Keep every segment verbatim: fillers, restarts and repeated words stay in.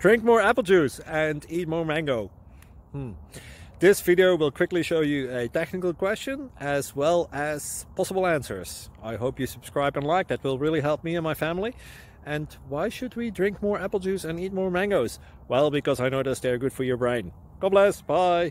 Drink more apple juice and eat more mango. Hmm. This video will quickly show you a technical question as well as possible answers. I hope you subscribe and like, that will really help me and my family. And why should we drink more apple juice and eat more mangoes? Well, because I noticed they're good for your brain. God bless, bye!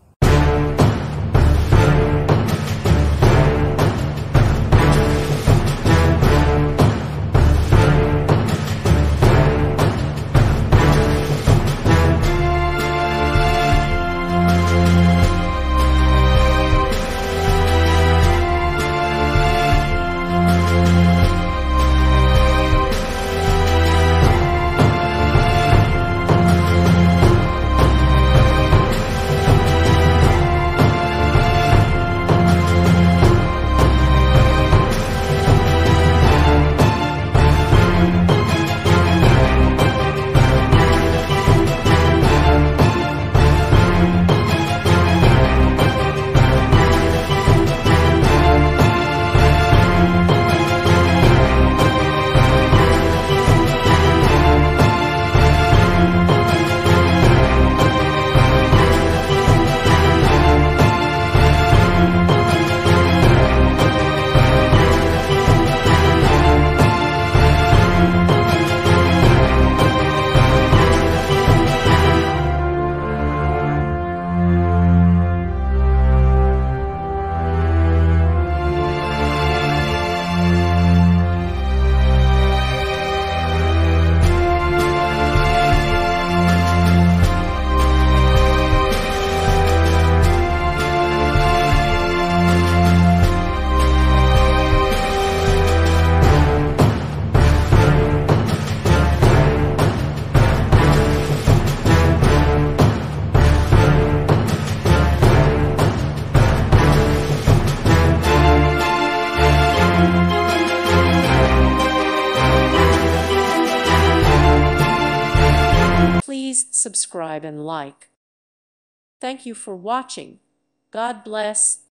Please subscribe and like. Thank you for watching. God bless.